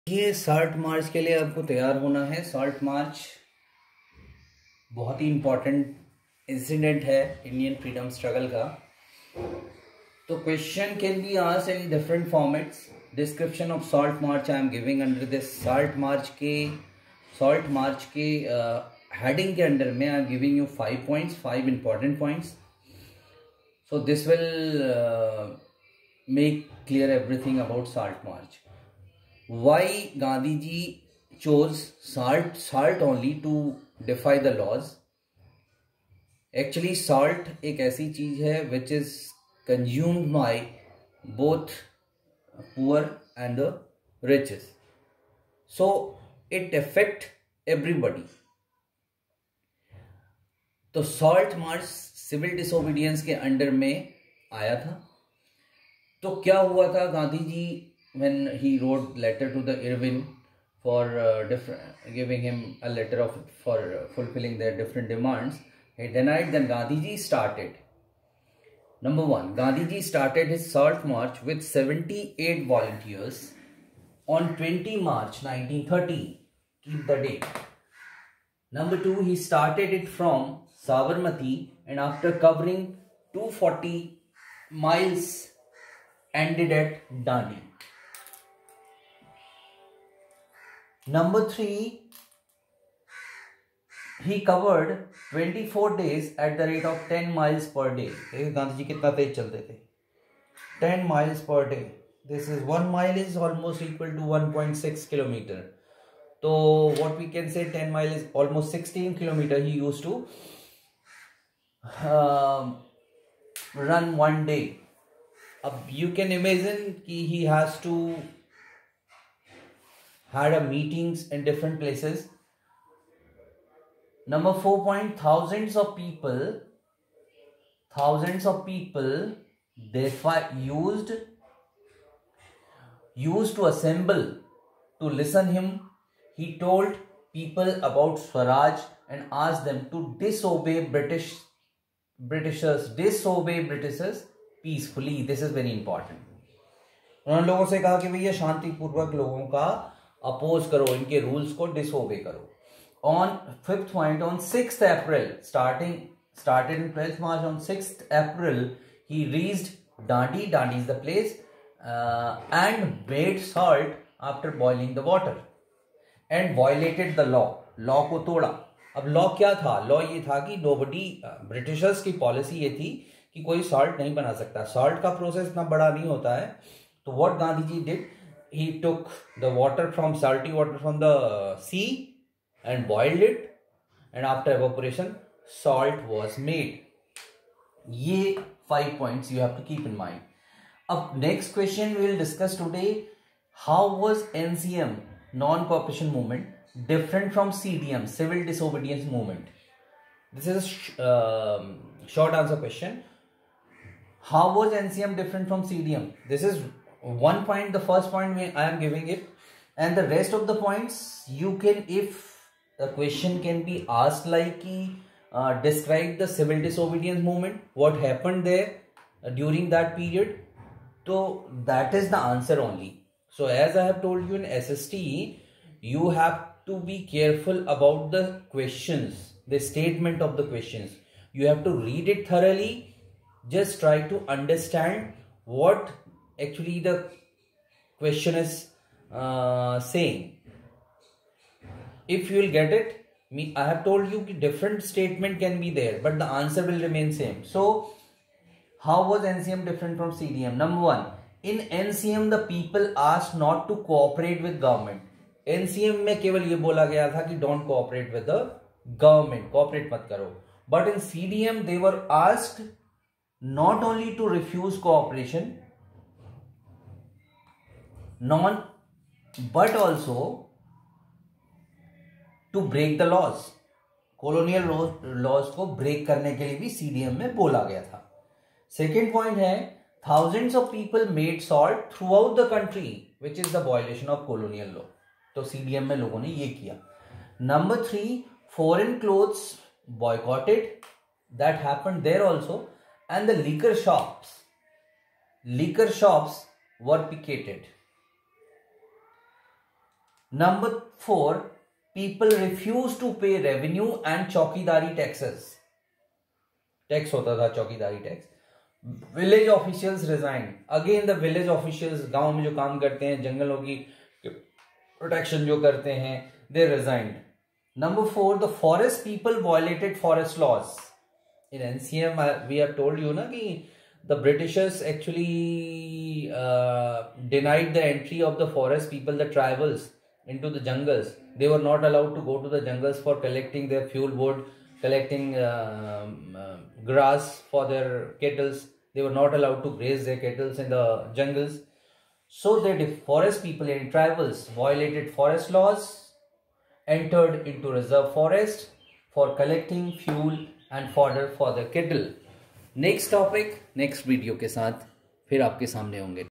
ये salt march के लिए आपको तैयार होना है। साल्ट मार्च बहुत ही इम्पोर्टेंट इंसिडेंट है इंडियन फ्रीडम स्ट्रगल का। तो question can be asked in different formats. Description of salt march I am giving under this. Salt march के हेडिंग के अंडर में I am giving you 5 points, 5 important points. So this will make clear everything about salt march. Why Gandhi ji chose salt only to defy the laws? Actually salt एक ऐसी चीज है which is consumed by both poor and the riches, so it affect everybody. तो salt march civil disobedience के under में आया था। तो क्या हुआ था, Gandhi ji when he wrote letter to the Irwin for giving him a letter for fulfilling their different demands, he denied. Then Gandhi ji started. Number one, Gandhi ji started his salt march with 78 volunteers on 20 March 1930. Keep the date. Number two, he started it from Sabarmati and after covering 240 miles ended at Dandi. Number three, he covered 24 days at the rate of 10 miles per day. Gandhi ji कितना तेज चलते थे? 10 miles per day. This is 1 mile is almost equal to 1.6 kilometer. So what we can say, 10 mile is almost 16 kilometer. He used to run one day. You can imagine he has to had a meetings in different places. Number 4 point, thousands of people therefore used to assemble to listen him. He told people about Swaraj and asked them to disobey Britishers peacefully. This is very important. उन्होंने लोगों से कहा कि भैया शांतिपूर्वक लोगों का oppose करो, इनके रूल्स को डिसओबे करो. On 5th point, on 6th April, started in 12th March, on 6th April he reached Dandi. Dandi is the place, and made salt after boiling the water and violated the law. Law को तोड़ा. अब law क्या था? Law ये था कि nobody, Britishers की policy ये थी कि कोई सॉल्ट नहीं बना सकता. सॉल्ट का प्रोसेस इतना बड़ा नहीं होता है. तो what Gandhi ji did, he took the water from salty water from the sea and boiled it and after evaporation salt was made. ये 5 points you have to keep in mind. अब next question we will discuss today. How was NCM, non cooperation movement, different from CDM, civil disobedience movement? This is a short answer question. How was NCM different from CDM? This is one point. The first point I am giving it, and the rest of the points you can, if the question can be asked like describe the civil disobedience movement, what happened there during that period, so that is the answer only. So as I have told you in SST, you have to be careful about the questions, the statement of the questions. You have to read it thoroughly. Just try to understand what actually the question is saying. If you will get it, I have told you different statement can be there, but the answer will remain same. So how was NCM different from CDM? Number one, in NCM the people asked not to cooperate with government. NCM में केवल ये बोला गया था कि don't cooperate with the government, cooperate मत करो. But in CDM they were asked not only to refuse cooperation non but also to break the laws. Colonial laws को ब्रेक करने के लिए भी सीडीएम में बोला गया था. सेकेंड पॉइंट है, thousands of people made salt throughout the country, which is the violation of colonial law. तो सीडीएम में लोगों ने ये किया. Number 3, foreign clothes boycotted, that happened there also, and the liquor shops were picketed. Number 4, people refuse to pay revenue and chowkidari taxes. Tax होता था चौकीदारी tax. Village officials resign. Again the village officials, गांव में जो काम करते हैं, जंगलों की प्रोटेक्शन जो करते हैं, they resigned. Number 4, the forest people violated forest laws. In NCM, we have told you na ki the Britishers actually denied the entry of the forest people, the tribals, into the jungles. They were not allowed to go to the jungles for collecting their fuel wood, collecting grass for their kettles. They were not allowed to graze their kettles in the jungles. So the forest people and tribals violated forest laws, entered into reserve forest for collecting fuel and fodder for the kettle. Next topic next video के साथ फिर आपके सामने होंगे.